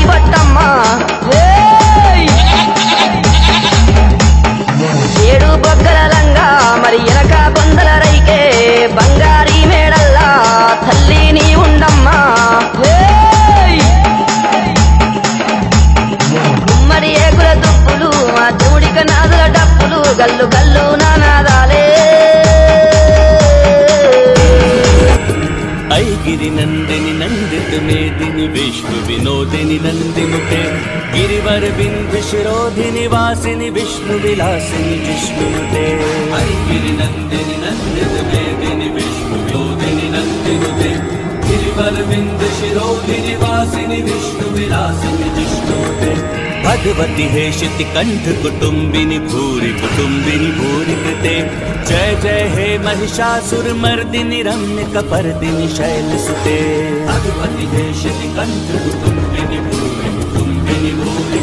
బట్టమ్మ ఏడు బొగ్గల లంగా మరి ఎనక బొందల రైకే బంగారీ మేడల్లా తల్లి నీ ఉండమ్మా గుమ్మడి ఏకుల దుప్పులు ఆ దేవుడిక నాదుల డప్పులు గల్లు గల్లు నానాదాలే गिरि नंदिनी नंदित मेदिनी विष्णु विनोदिनी नंदिनुते गिरिवर बिंद शिरोधिनी वासिनी विष्णु विलासिनी जिष्णुते गिरि नंदिनी नंदित मेदिनी विष्णु विनोदिनी नंदिनुते गिरिवर बिंद शिरोधिनी वासिनी विष्णु विलासिनी जिष्णुते भगवती हेशिति कंठ कुटुंबिनी भूरि कुटुंबिनी भूरि कृते जय जय हे महिषासुर मर्दिनी रम्य कपर्दिनी शैलसुते भगवती हेशिति कंठ कुटुंबिनी भूरि कुटुंबिनी भूरि